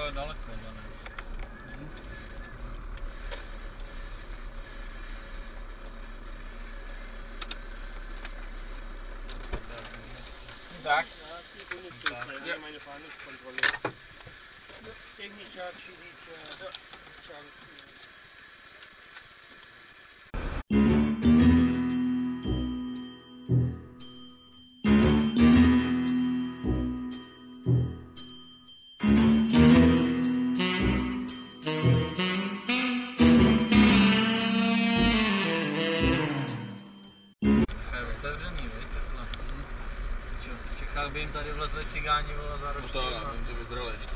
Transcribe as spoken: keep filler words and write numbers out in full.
takhle daleko, ne? Hmm. Tak. Ja. Meine Fahndungskontrolle. Technischer Schiedsrichter. Čekal by jim tady vlezli cigáni, vole, za ročky. No to, aby to vybrali ještě.